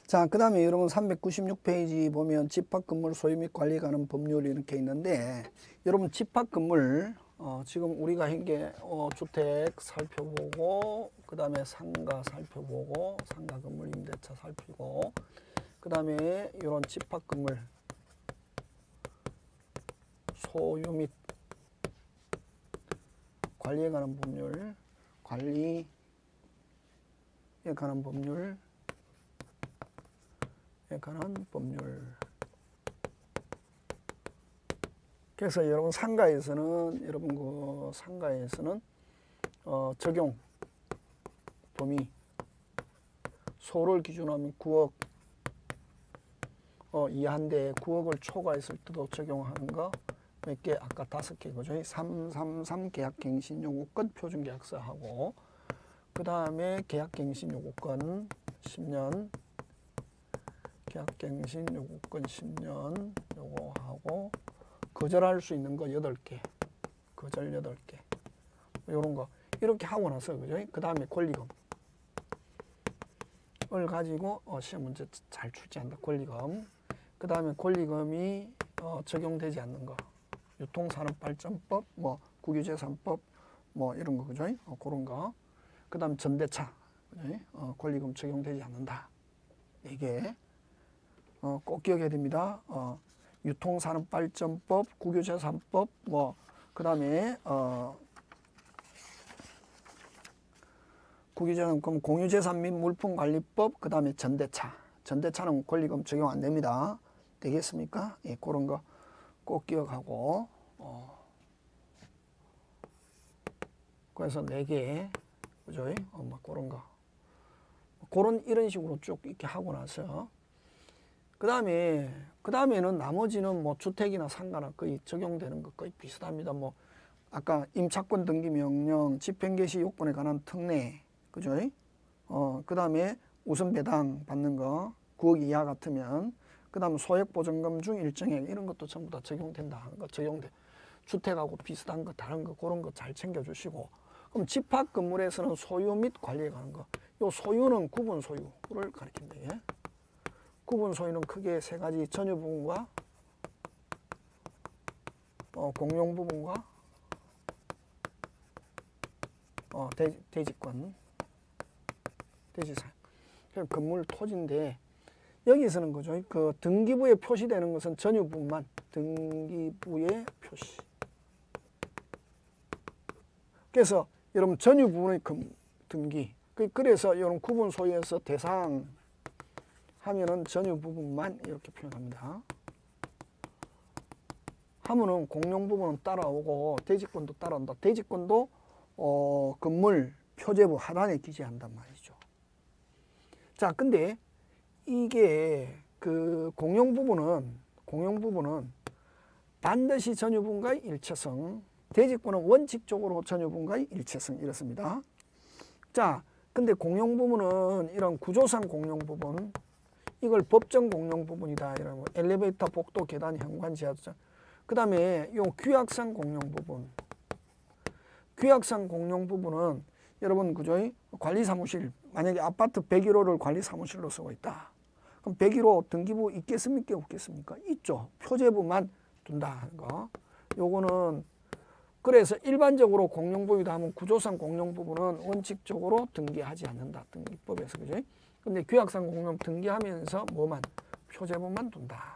자, 그 다음에 여러분 396페이지 보면 집합건물 소유 및 관리에 관한 법률이 이렇게 있는데, 여러분 집합건물 지금 우리가 한 게 주택 살펴보고, 그 다음에 상가 살펴보고, 상가 건물 임대차 살피고, 그 다음에 이런 집합건물 소유 및 관리에 관한 법률, 관리에 관한 법률, 관한 법률. 그래서 여러분 상가에서는 상가에서는 적용 범위 소를 기준으로 하면 9억 이하인데 9억을 초과했을 때도 적용하는 거 몇 개? 아까 5개 그죠? 333 계약갱신 요구권 표준계약서하고, 그 다음에 계약갱신 요구권 10년, 계약갱신 요구권 10년 요거하고, 거절할 수 있는 거 8개, 거절 8개, 요런 거 이렇게 하고 나서 그죠? 그 다음에 권리금을 가지고 시험 문제 잘 출제한다. 권리금. 그 다음에 권리금이 적용되지 않는 거, 유통산업발전법, 뭐 국유재산법, 뭐 이런 거 그죠? 그런 거. 그 다음 전대차, 그죠? 권리금 적용되지 않는다. 이게 꼭 기억해야 됩니다. 유통산업발전법, 국유재산법, 뭐 그 다음에 국유재산, 그럼 공유재산 및 물품관리법, 그 다음에 전대차. 전대차는 권리금 적용 안 됩니다. 되겠습니까? 예, 그런 거 꼭 기억하고, 그래서 4개, 그죠? 뭐 그런 거. 이런 식으로 쭉 이렇게 하고 나서, 그 다음에는 나머지는 뭐 주택이나 상가나 거의 적용되는 거 거의 비슷합니다. 뭐, 아까 임차권 등기 명령, 집행개시 요건에 관한 특례, 그죠? 그 다음에 우선 배당 받는 거, 9억 이하 같으면, 그 다음 소액보전금 중 일정액, 이런 것도 전부 다 적용된다 하는 거, 적용돼. 주택하고 비슷한 거, 다른 거, 그런 거 잘 챙겨주시고. 그럼 집합건물에서는 소유 및 관리에 관한 거. 요 소유는 구분 소유를 가리킨다. 예? 구분 소유는 크게 3가지, 전유 부분과 공용 부분과 대지권, 대지상. 건물 토지인데, 여기서는 그죠? 그 등기부에 표시되는 것은 전유 부분만, 등기부에 표시. 그래서 여러분 전유 부분의 등기. 그래서 이런 구분 소유에서 대상 하면은 전유 부분만 이렇게 표현합니다. 하면은 공용 부분은 따라오고 대지권도 따라온다. 대지권도 건물 표제부 하단에 기재한단 말이죠. 자, 근데 이게 그 공용 부분은 반드시 전유 부분과의 일체성, 대지권은 원칙적으로 전유 부분과의 일체성, 이렇습니다. 자, 근데 공용 부분은 이런 구조상 공용 부분, 이걸 법정 공용 부분이다. 이런 엘리베이터, 복도, 계단, 현관, 지하주차. 그 다음에 요 규약상 공용 부분. 규약상 공용 부분은 여러분 그죠? 관리사무실, 만약에 아파트 101호를 관리사무실로 쓰고 있다. 그럼 101호 등기부 있겠습니까? 없겠습니까? 있죠. 표제부만 둔다 하는 거. 요거는 그래서 일반적으로 공용부이다 하면 구조상 공용 부분은 원칙적으로 등기하지 않는다. 등기법에서 그죠? 근데 규약상 공용 등기하면서 뭐만? 표제부만 둔다.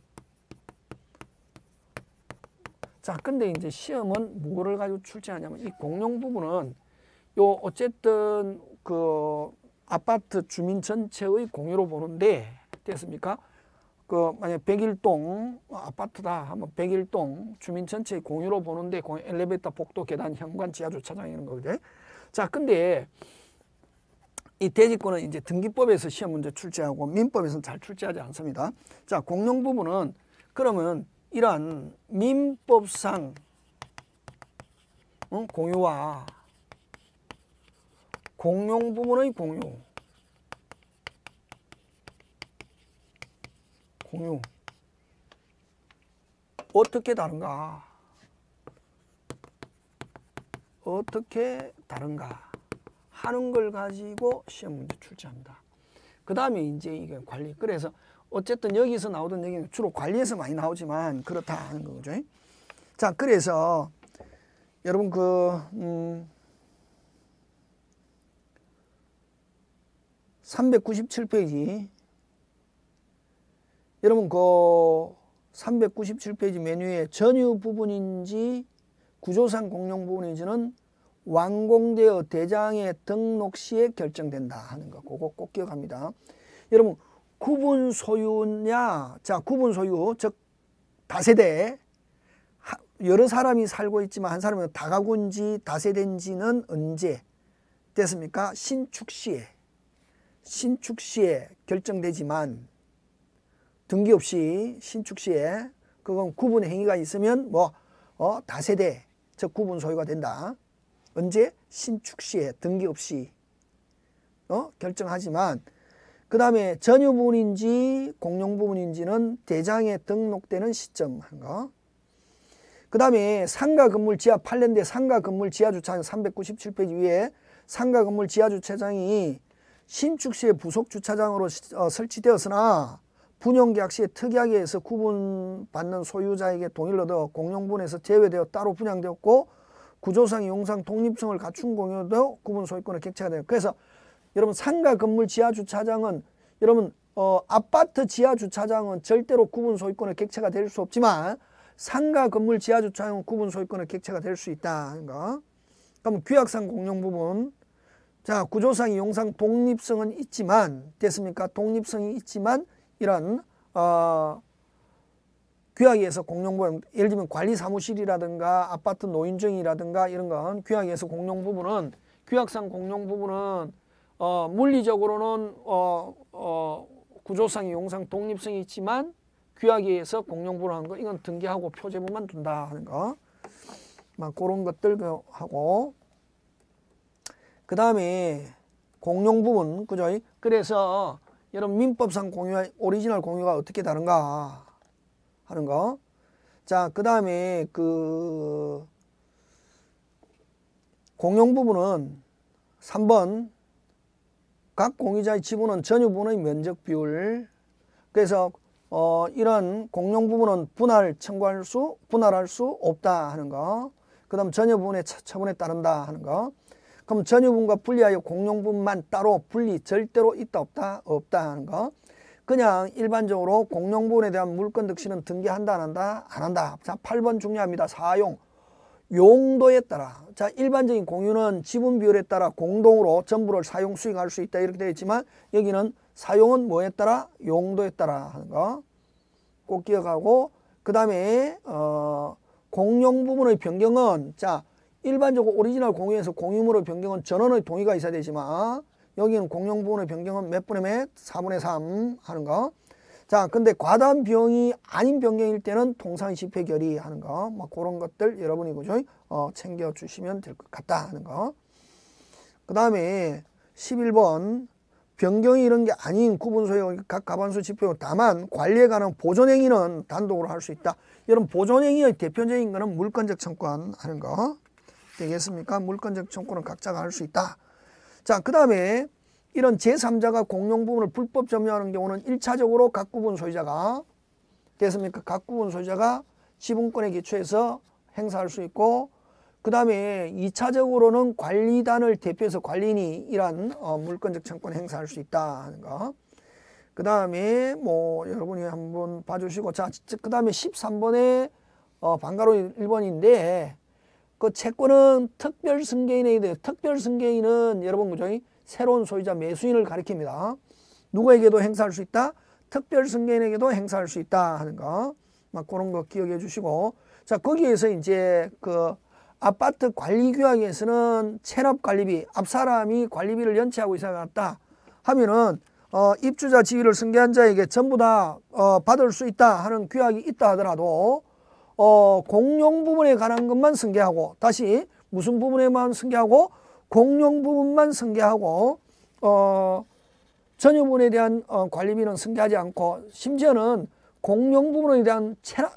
자, 근데 이제 시험은 뭐를 가지고 출제하냐면 이 공용 부분은 요 어쨌든 그 아파트 주민 전체의 공유로 보는데 됐습니까? 그 만약 101동 아파트다 하면 101동 주민 전체의 공유로 보는데 엘리베이터, 복도, 계단, 현관, 지하 주차장 이런 거죠. 자, 근데 이 대지권은 이제 등기법에서 시험 문제 출제하고 민법에서는 잘 출제하지 않습니다. 자, 공용 부분은 그러면 이러한 민법상 공유와 공용 부분의 공유 어떻게 다른가? 어떻게 다른가 하는 걸 가지고 시험 문제 출제합니다. 그 다음에 이제 이게 관리. 그래서 어쨌든 여기서 나오던 얘기는 주로 관리에서 많이 나오지만 그렇다 하는 거죠. 자, 그래서 여러분 397페이지 여러분 397페이지 메뉴에 전유 부분인지 구조상 공용 부분인지는 완공되어 대장에 등록 시에 결정된다 하는 거. 그거 꼭 기억합니다. 여러분 구분 소유냐, 자 구분 소유 즉 다세대, 여러 사람이 살고 있지만 한 사람은 다가구인지 다세대인지는 언제 됐습니까? 신축 시에 결정되지만 등기 없이 신축 시에 그건 구분 행위가 있으면 다세대 즉 구분 소유가 된다. 언제? 신축 시에 등기 없이 결정하지만 그 다음에 전유 부분인지 공용 부분인지는 대장에 등록되는 시점 한 거. 그 다음에 상가 건물 지하 8년대 상가 건물 지하 주차장 397페이지 위에 상가 건물 지하 주차장이 신축 시에 부속 주차장으로 설치되었으나 분용계약 시에 특이하게 해서 구분받는 소유자에게 동의를 얻어 공용분에서 제외되어 따로 분양되었고 구조상, 용상, 독립성을 갖춘 공유도 구분 소유권의 객체가 돼요. 그래서 여러분 상가 건물 지하 주차장은 여러분 아파트 지하 주차장은 절대로 구분 소유권의 객체가 될 수 없지만 상가 건물 지하 주차장은 구분 소유권의 객체가 될 수 있다는 거. 그럼 규약상 공용 부분. 자, 구조상, 용상, 독립성은 있지만 됐습니까? 독립성이 있지만 이런 규약에서 공용 부분, 예를 들면 관리사무실이라든가 아파트 노인정이라든가 이런 건 규약에서 공용 부분은 규약상 공용 부분은 물리적으로는 구조상, 용상, 독립성이 있지만 규약에 의해서 공용 부분을 하는 거 이건 등기하고 표제부만 둔다 하는 거. 막 그런 것들 하고 그 다음에 공용 부분 그죠? 그래서 여러분 민법상 공유와 오리지널 공유가 어떻게 다른가 하는 거. 자, 그 다음에 그 공용 부분은 3번 각 공유자의 지분은 전유 부분의 면적 비율. 그래서 이런 공용 부분은 분할할 수 없다 하는 거. 그 다음 전유 부분의 처분에 따른다 하는 거. 그럼 전유 부분과 분리하여 공용 부분만 따로 분리 절대로 있다 없다 하는 거. 그냥 일반적으로 공용 부분에 대한 물권 득실은 등기한다 안 한다? 안 한다. 자, 8번 중요합니다. 사용. 용도에 따라. 자, 일반적인 공유는 지분 비율에 따라 공동으로 전부를 사용 수익할 수 있다 이렇게 되어 있지만 여기는 사용은 뭐에 따라? 용도에 따라 하는 거 꼭 기억하고 그 다음에 공용 부분의 변경은 자 일반적으로 오리지널 공유에서 공유물의 변경은 전원의 동의가 있어야 되지만 여기는 공용 부분의 변경은 몇 분의 몇? 4분의 3 하는 거. 자, 근데 과다한 비용이 아닌 변경일 때는 통상 집회결의 하는 거. 뭐 그런 것들 여러분이 그죠? 챙겨주시면 될 것 같다 하는 거. 그 다음에 11번 변경이 이런 게 아닌 구분소유 각 가반수 지표 다만 관리에 관한 보존행위는 단독으로 할 수 있다. 이런 보존행위의 대표적인 거는 물권적 청구권 하는 거 되겠습니까? 물권적 청구는 각자가 할 수 있다. 자, 그 다음에 이런 제3자가 공용 부분을 불법 점유하는 경우는 1차적으로 각 구분 소유자가 됐습니까? 각 구분 소유자가 지분권에 기초해서 행사할 수 있고 그 다음에 2차적으로는 관리단을 대표해서 관리인이 이런 물권적 청구권 행사할 수 있다 하는 거. 그 다음에 뭐 여러분이 한번 봐주시고 자, 그 다음에 13번에 방가로 1번인데 그 채권은 특별 승계인에 대해 특별 승계인은 여러분 그죠? 새로운 소유자 매수인을 가리킵니다. 누구에게도 행사할 수 있다? 특별 승계인에게도 행사할 수 있다 하는 거. 막 그런 거 기억해 주시고 자, 거기에서 이제 그 아파트 관리 규약에서는 체납 관리비, 앞사람이 관리비를 연체하고 있어야 같다 하면은 입주자 지위를 승계한 자에게 전부 다 받을 수 있다 하는 규약이 있다 하더라도 공용 부분에 관한 것만 승계하고 다시 무슨 부분에만 승계하고 공용 부분만 승계하고 전유 부분에 대한 관리비는 승계하지 않고 심지어는 공용 부분에 대한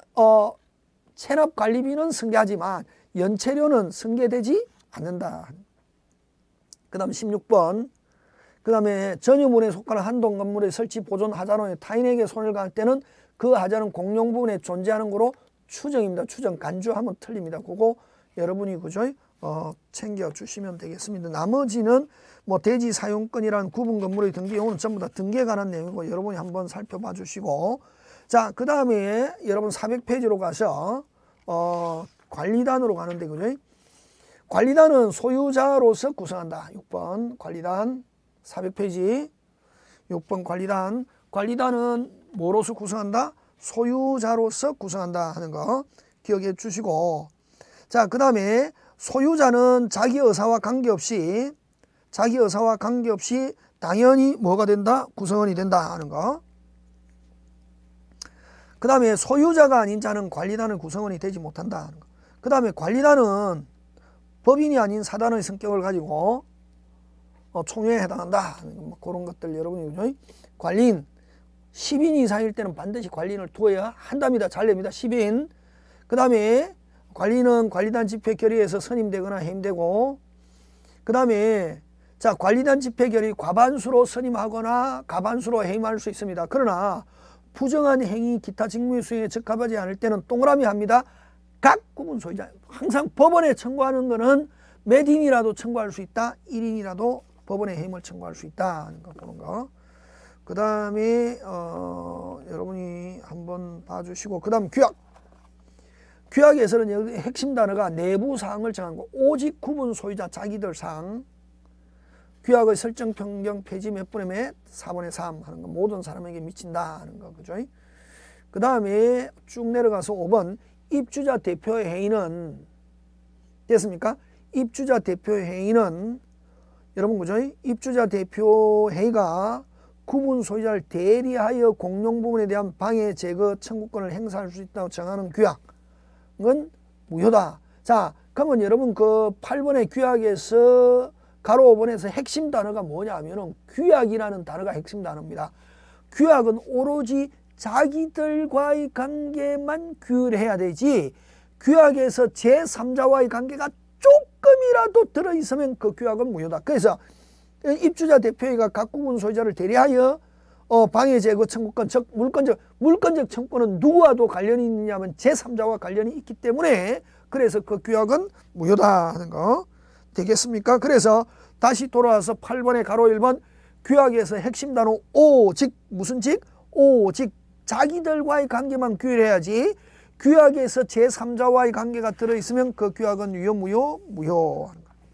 체납 관리비는 승계하지만 연체료는 승계되지 않는다. 그 다음 16번 그 다음에 전유문에 속하는 한동 건물의 설치, 보존, 하자로에 타인에게 손해를 가할 때는 그 하자는 공용 부분에 존재하는 거로 추정입니다. 추정, 간주하면 틀립니다. 그거 여러분이 그죠? 챙겨주시면 되겠습니다. 나머지는 뭐 대지 사용권이라는 구분 건물의 등기 요구는 전부 다 등기에 관한 내용이고 여러분이 한번 살펴봐 주시고, 자, 그 다음에 여러분 400페이지로 가서 관리단으로 가는데 그죠? 관리단은 소유자로서 구성한다. 6번 관리단 400페이지 6번 관리단. 관리단은 뭐로서 구성한다? 소유자로서 구성한다 하는 거 기억해 주시고, 자, 그 다음에 소유자는 자기 의사와 관계없이 당연히 뭐가 된다? 구성원이 된다 하는 거. 그 다음에 소유자가 아닌 자는 관리단의 구성원이 되지 못한다 하는 거. 그 다음에 관리단은 법인이 아닌 사단의 성격을 가지고 총회에 해당한다 하는 거. 뭐 그런 것들 여러분이 그죠? 관리인 10인 이상일 때는 반드시 관리인을 두어야 한답니다. 잘 냅니다. 10인. 그 다음에 관리는 관리단 집회 결의에서 선임되거나 해임되고, 그 다음에 자, 관리단 집회 결의 과반수로 선임하거나 과반수로 해임할 수 있습니다. 그러나 부정한 행위 기타 직무의 수행에 적합하지 않을 때는 동그라미 합니다. 각 구분 소유자. 항상 법원에 청구하는 거는 몇 인이라도 청구할 수 있다. 1인이라도 법원에 해임을 청구할 수 있다 하는 거 보는 거. 그 다음에 여러분이 한번 봐주시고, 그 다음 규약. 규약에서는 여기 핵심 단어가 내부 사항을 정한 거. 오직 구분 소유자 자기들 사항. 규약의 설정 변경 폐지 몇 분의 몇? 4분의 3 하는 거. 모든 사람에게 미친다 하는 거. 그죠? 그 다음에 쭉 내려가서 5번 입주자 대표의 행위는 됐습니까? 입주자 대표의 행위는 여러분 그죠? 입주자 대표 행위가 구분 소유자를 대리하여 공용 부분에 대한 방해 제거 청구권을 행사할 수 있다고 정하는 규약은 무효다. 자, 그러면 여러분 그 8번의 규약에서 가로 5번에서 핵심 단어가 뭐냐면은 규약이라는 단어가 핵심 단어입니다. 규약은 오로지 자기들과의 관계만 규율해야 되지, 규약에서 제3자와의 관계가 조금이라도 들어있으면 그 규약은 무효다. 그래서 입주자 대표회가 각 구분 소유자를 대리하여 방해 제거 청구권, 즉 물권적 청구권은 누구와도 관련이 있느냐면 제3자와 관련이 있기 때문에 그래서 그 규약은 무효다 하는 거 되겠습니까? 그래서 다시 돌아와서 8번의 가로 1번 규약에서 핵심 단어 오직 무슨 직? 오직 자기들과의 관계만 규율해야지 규약에서 제3자와의 관계가 들어있으면 그 규약은 유효 무효.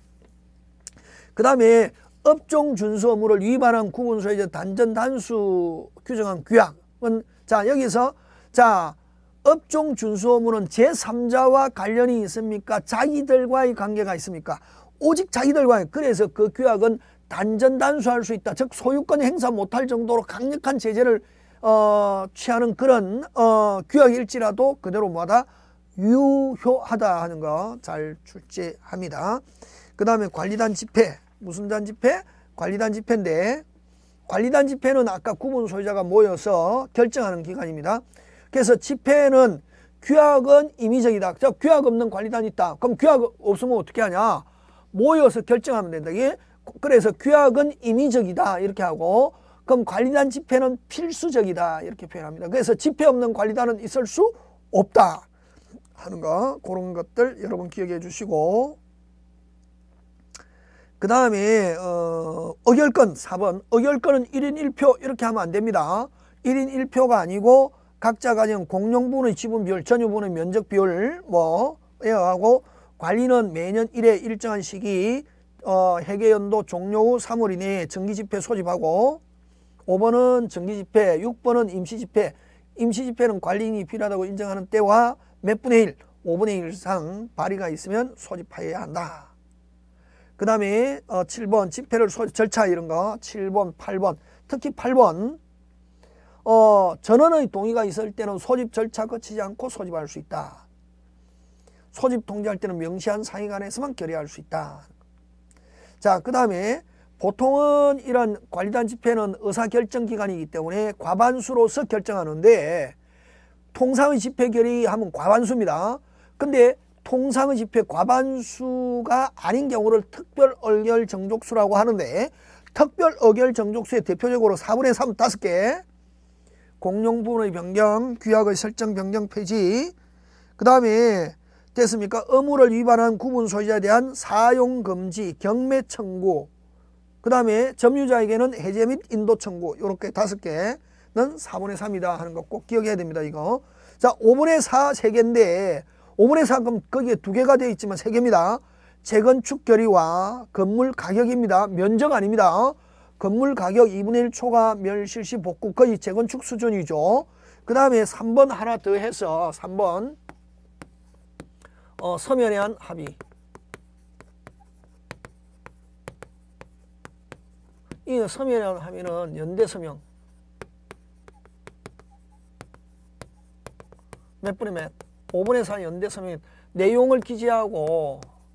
그 다음에 업종 준수 의무를 위반한 구분 소유자 단전 단수 규정한 규약은 자 여기서 자 업종 준수 의무는 제3자와 관련이 있습니까? 자기들과의 관계가 있습니까? 오직 자기들과의. 그래서 그 규약은 단전 단수할 수 있다. 즉 소유권 행사 못할 정도로 강력한 제재를 취하는 그런 규약일지라도 그대로 뭐하다? 유효하다 하는 거 잘 출제합니다. 그 다음에 관리단 집회. 무슨 단 집회? 관리단 집회인데 관리단 집회는 아까 구분 소유자가 모여서 결정하는 기관입니다. 그래서 집회는 규약은 임의적이다. 즉 규약 없는 관리단이 있다. 그럼 규약 없으면 어떻게 하냐? 모여서 결정하면 된다. 그래서 규약은 임의적이다 이렇게 하고, 그럼 관리단 집회는 필수적이다 이렇게 표현합니다. 그래서 집회 없는 관리단은 있을 수 없다 하는 거, 그런 것들 여러분 기억해 주시고, 그 다음에 의결권 4번 의결권은 1인 1표 이렇게 하면 안 됩니다. 1인 1표가 아니고 각자 가진 공용부분의 지분 비율, 전유부분의 면적 비율 하고, 관리는 매년 1회 일정한 시기 회계연도 종료 후 3월 이내에 정기집회 소집하고, 5번은 정기집회, 6번은 임시집회. 임시집회는 관리인이 필요하다고 인정하는 때와 몇 분의 1, 5분의 1 이상 발의가 있으면 소집하여야 한다. 그 다음에 7번 집회를 절차 이런 거 7번 8번 특히 8번 전원의 동의가 있을 때는 소집 절차 거치지 않고 소집할 수 있다. 소집 통지할 때는 명시한 상의간에서만 결의할 수 있다. 자, 그 다음에 보통은 이런 관리단 집회는 의사결정기관이기 때문에 과반수로서 결정하는데 통상의 집회 결의하면 과반수입니다. 근데 통상의 집회 과반수가 아닌 경우를 특별 의결 정족수라고 하는데 특별 의결 정족수의 대표적으로 4분의 3 5개, 공용 부분의 변경, 규약의 설정 변경 폐지, 그 다음에 됐습니까? 의무를 위반한 구분 소유자에 대한 사용 금지, 경매 청구, 그 다음에 점유자에게는 해제 및 인도 청구, 요렇게 5개는 4분의 3이다 하는 거 꼭 기억해야 됩니다. 이거. 자, 5분의 4 3개인데 5분의 4 그럼 거기에 2개가 되어 있지만 3개입니다. 재건축 결의와 건물 가격입니다. 면적 아닙니다. 건물 가격 2분의 1 초과 멸실시 복구, 거의 재건축 수준이죠. 그 다음에 3번 하나 더 해서 3번 서면에 한 합의. 이 서면에 한 합의는 연대서명 몇 분의 몇? 5분의 4 연대서명. 내용을 기재하고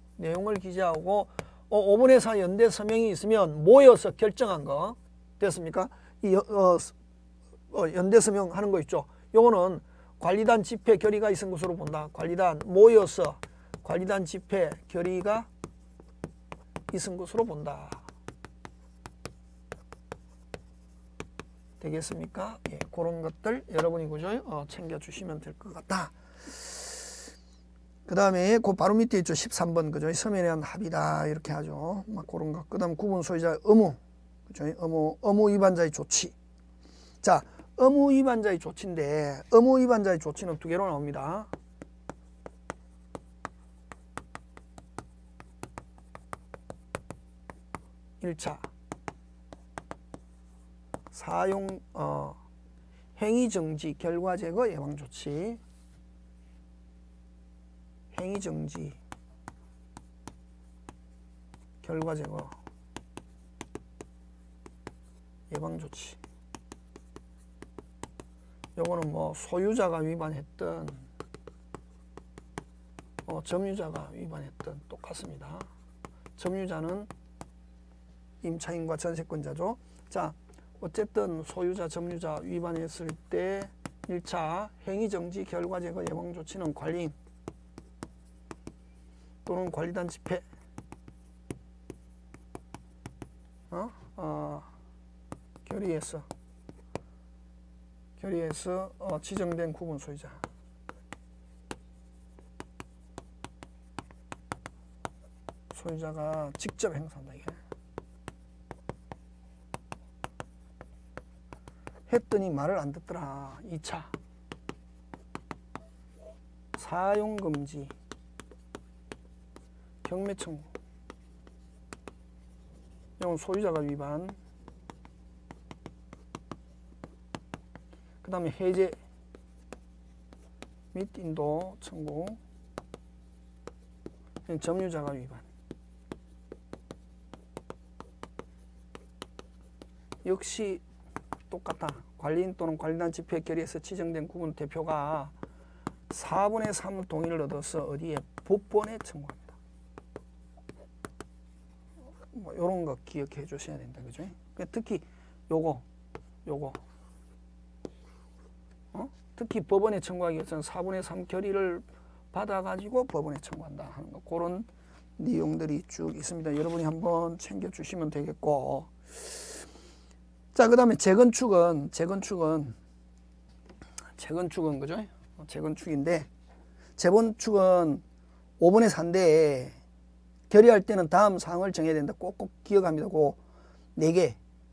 5분의 4 연대서명이 있으면 모여서 결정한 거 됐습니까? 이 연대서명 하는 거 있죠. 요거는 관리단 집회 결의가 있은 것으로 본다. 관리단 모여서 관리단 집회 결의가 있은 것으로 본다. 되겠습니까? 예, 그런 것들 여러분이 그죠? 챙겨주시면 될 것 같다. 그 다음에 그 바로 밑에 있죠. 13번 그죠? 서면에 대한 합의다 이렇게 하죠. 막 그런 거. 그 다음 구분 소유자 의무, 그죠? 의무 위반자의 조치. 자, 의무 위반자의 조치인데 의무 위반자의 조치는 2개로 나옵니다. 1차 사용 행위정지 결과제거 예방조치, 행위정지 결과제거 예방조치. 요거는 뭐 소유자가 위반했던 점유자가 위반했던 똑같습니다. 점유자는 임차인과 전세권자죠. 자, 어쨌든 소유자, 점유자 위반했을 때 1차 행위정지 결과제거 예방조치는 관리인 또는 관리단 집회 결의에서 지정된 구분 소유자 소유자가 직접 행사한다. 이게 했더니 말을 안 듣더라. 2차 사용금지 경매 청구. 이건 소유자가 위반. 그 다음에 해제 및 인도 청구. 점유자가 위반. 역시 똑같다. 관리인 또는 관리단 집회 결의에서 지정된 구분 대표가 4분의 3 동의를 얻어서 어디에 법원에 청구합니다. 뭐 이런 거 기억해 주셔야 된다. 그죠? 특히 요거 특히 법원에 청구하기 위해서는 4분의 3 결의를 받아가지고 법원에 청구한다 하는 거. 그런 내용들이 쭉 있습니다. 여러분이 한번 챙겨주시면 되겠고. 자, 그 다음에 재건축은 그죠? 재건축인데, 재건축은 5분의 4인데, 결의할 때는 다음 사항을 정해야 된다. 꼭꼭 기억합니다. 그 4개.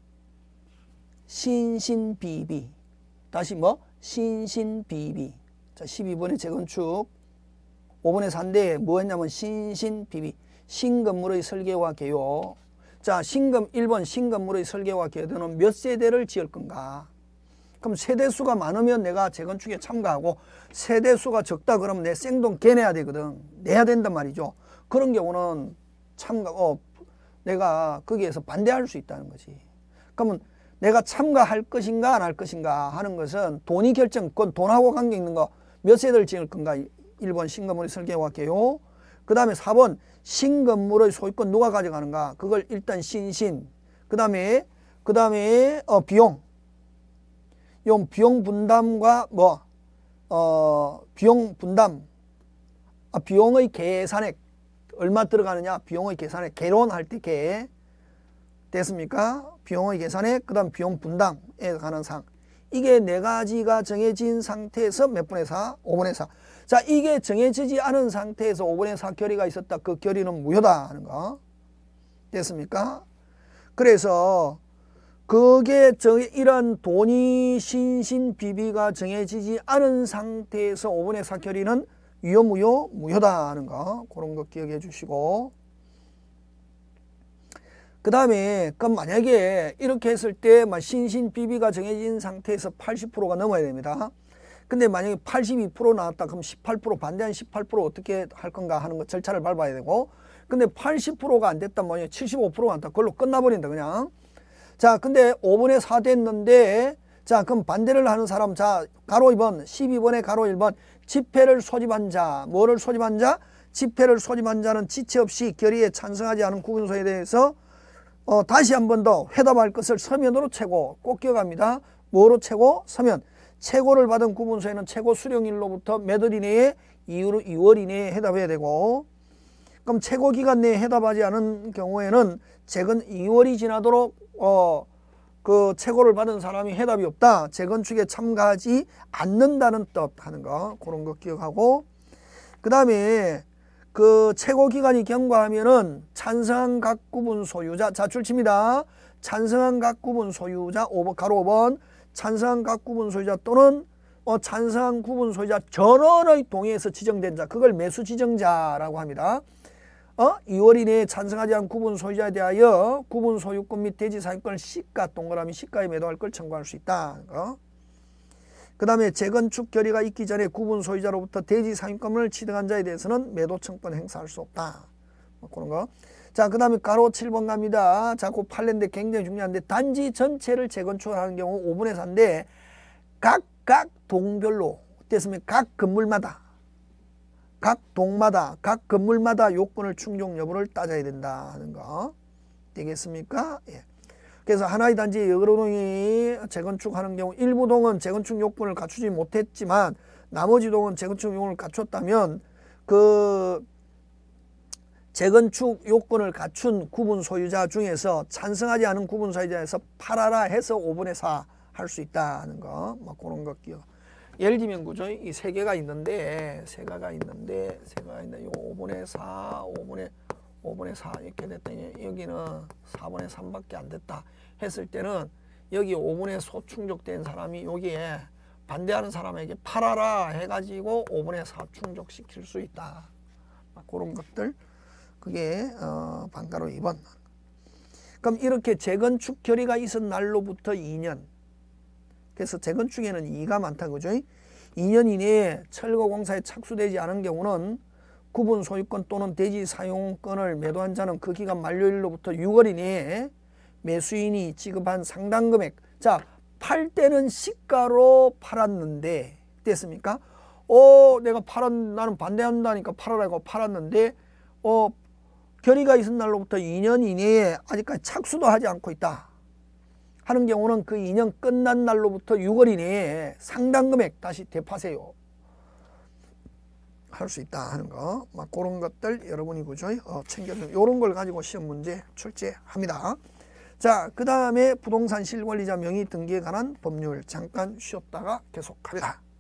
신신비비. 다시 신신비비. 자, 12번의 재건축. 5분의 4인데, 뭐 했냐면, 신신비비. 신건물의 설계와 개요. 자, 1번 신건물의 설계와 개요는 몇 세대를 지을 건가? 그럼 세대수가 많으면 내가 재건축에 참가하고 세대수가 적다 그러면 내 생돈 개내야 되거든. 내야 된단 말이죠. 그런 경우는 내가 거기에서 반대할 수 있다는 거지. 그러면 내가 참가할 것인가 안 할 것인가 하는 것은 돈이 결정, 그건 돈하고 관계 있는 거. 몇 세대를 지을 건가? 1번 신건물의 설계와 개요. 그 다음에 4번 신건물의 소유권 누가 가져가는가? 그걸 일단 신신. 그 다음에 비용. 용 비용 분담과 비용 분담. 비용의 계산액 얼마 들어가느냐? 비용의 계산액 개론할 때 됐습니까? 비용의 계산에 그다음 비용 분담에 관한 사항. 이게 네 가지가 정해진 상태에서 몇 분의 4? 5분의 4. 자, 이게 정해지지 않은 상태에서 5분의 4 결의가 있었다. 그 결의는 무효다 하는 거. 됐습니까? 그래서 그게 이런 돈이 신신비비가 정해지지 않은 상태에서 5분의 4 결의는 유효, 무효? 무효다 하는 거. 그런 거 기억해 주시고. 그 다음에 그럼 만약에 이렇게 했을 때 신신비비가 정해진 상태에서 80%가 넘어야 됩니다. 근데 만약에 82% 나왔다 그럼 18% 반대한 18% 어떻게 할 건가 하는 거 절차를 밟아야 되고, 근데 80%가 안 됐단 말이에요. 75%가 안 됐다. 그걸로 끝나버린다 그냥. 자, 근데 5분의 4 됐는데, 자, 그럼 반대를 하는 사람, 자, 가로 2번, 12번에 가로 1번, 지폐를 소집한 자, 뭐를 소집한 자? 지폐를 소집한 자는 지체 없이 결의에 찬성하지 않은 구분소에 대해서 다시 한 번 더 회답할 것을 서면으로 채고, 꼭 기억합니다. 뭐로 채고? 서면. 채고를 받은 구분소에는 채고 수령일로부터 몇 월 이내에 2월 이내에 해답해야 되고, 그럼 채고 기간 내에 해답하지 않은 경우에는 재건 2월이 지나도록 그 채고를 받은 사람이 해답이 없다. 재건축에 참가하지 않는다는 뜻 하는 거. 그런 거 기억하고, 그 다음에 그 채고 기간이 경과하면은 찬성한 각 구분 소유자, 자 출치입니다. 찬성한 각 구분 소유자, 가로 5번, 찬성한 각 구분 소유자 또는 찬성한 구분 소유자 전원의 동의에서 지정된 자, 그걸 매수 지정자라고 합니다. 2월 이내에 찬성하지 않은 구분 소유자에 대하여 구분 소유권 및 대지 사용권을 시가 동그라미 시가에 매도할 걸 청구할 수 있다. 그 다음에 재건축 결의가 있기 전에 구분 소유자로부터 대지 사용권을 취득한 자에 대해서는 매도 청구권 행사할 수 없다. 그런 거. 자, 그 다음에 가로 7번 갑니다. 자, 그 판례인데 굉장히 중요한데, 단지 전체를 재건축을 하는 경우 5분의 4인데 각 동별로 됐으면 각 건물마다 각 동마다 각 건물마다 요건을 충족 여부를 따져야 된다 하는 거 되겠습니까? 예. 그래서 하나의 단지의 여러 동이 재건축하는 경우 일부 동은 재건축 요건을 갖추지 못했지만 나머지 동은 재건축 요건을 갖췄다면 그 재건축 요건을 갖춘 구분 소유자 중에서 찬성하지 않은 구분 소유자에서 팔아라 해서 5분의 4 할 수 있다는 거, 막 그런 거 기억. 예를 들면 그죠? 이 세 개가 있는데, 요 5분의 4, 5분의 4 이렇게 됐더니 여기는 4분의 3밖에 안 됐다 했을 때는 여기 5분의 소 충족된 사람이 여기에 반대하는 사람에게 팔아라 해가지고 5분의 4 충족시킬 수 있다. 막 그런 것들. 그게 반가로 2번. 그럼 이렇게 재건축 결의가 있은 날로부터 2년. 그래서 재건축에는 2가 많다 그죠? 2년 이내에 철거공사에 착수되지 않은 경우는 구분 소유권 또는 대지 사용권을 매도한 자는 그 기간 만료일로부터 6월 이내에 매수인이 지급한 상당 금액. 자, 팔 때는 시가로 팔았는데 됐습니까? 내가 나는 반대한다니까 팔아라고 팔았는데 결의가 있은 날로부터 2년 이내에 아직까지 착수도 하지 않고 있다 하는 경우는 그 2년 끝난 날로부터 6월 이내에 상당 금액 다시 되파세요 할 수 있다 하는 거, 막 그런 것들 여러분이 그죠? 챙겨서 이런 걸 가지고 시험 문제 출제합니다. 자, 그 다음에 부동산 실권리자 명의 등기에 관한 법률 잠깐 쉬었다가 계속합니다.